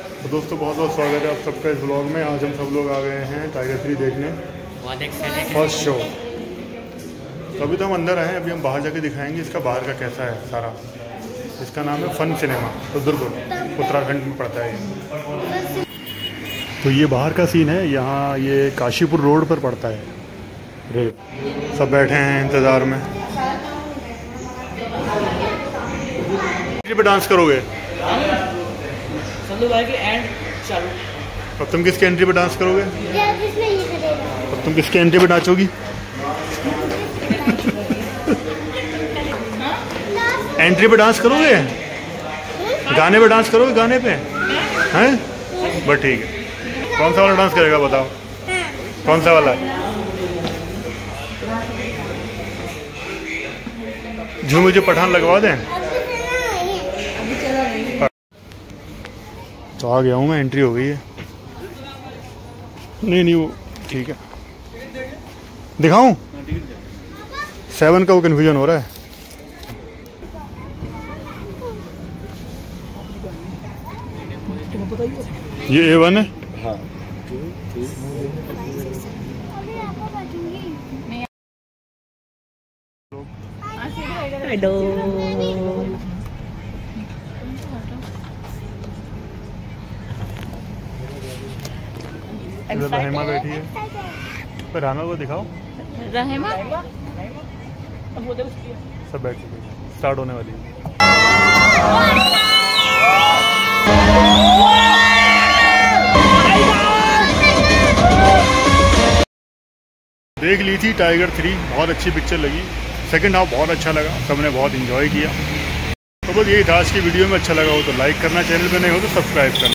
तो दोस्तों बहुत बहुत स्वागत है आप सबका इस ब्लॉग में। आज हम सब लोग आ गए हैं टाइगर 3 देखने, फर्स्ट शो। तो अभी तो हम अंदर हैं, अभी हम बाहर जाके दिखाएंगे इसका बाहर का कैसा है सारा। इसका नाम है फन सिनेमा, रुद्रपुर उत्तराखंड में पड़ता है ये। तो ये बाहर का सीन है, यहाँ ये काशीपुर रोड पर पड़ता है। रेप सब बैठे हैं इंतज़ार में। पे डांस करोगे? भाई की एंड चालू। अब तुम किसके एंट्री पे डांस करोगे? अब तुम किसके एंट्री पे नाचोगी? एंट्री पे डांस करोगे? गाने पे डांस करोगे? गाने पे हैं? बस ठीक है। कौन सा वाला डांस करेगा बताओ? कौन सा वाला? जो मुझे पठान लगवा दें। तो आ गया हूँ मैं, एंट्री हो गई है। नहीं वो ठीक है, दिखाऊं? 7 का वो कन्फ्यूजन हो रहा है। ये A1 है। हाँ। इधर रहमा बैठी है। पर रहमा को दिखाओ। रहमा सब बैठ चुके, स्टार्ट होने वाली है। देख ली थी टाइगर 3, बहुत अच्छी पिक्चर लगी। सेकंड हाफ बहुत अच्छा लगा, सबने बहुत एंजॉय किया। तो बस यही था आज की वीडियो में। अच्छा लगा हो तो लाइक करना, चैनल पे नहीं हो तो सब्सक्राइब करना।